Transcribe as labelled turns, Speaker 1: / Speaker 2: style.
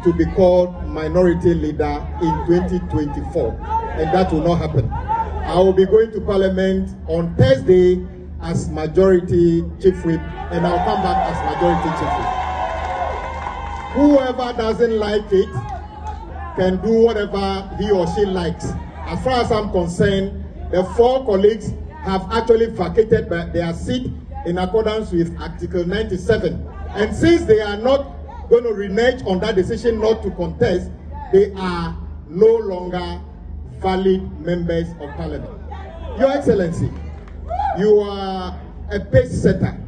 Speaker 1: to be called minority leader in 2024, and that will not happen. I will be going to Parliament on Thursday as majority chief whip, and I'll come back as majority chief whip. Whoever doesn't like it can do whatever he or she likes. As far as I'm concerned, the 4 colleagues have actually vacated their seat in accordance with Article 97. And since they are not going to renege on that decision not to contest, they are no longer valid members of Parliament. Your Excellency, you are a pace setter.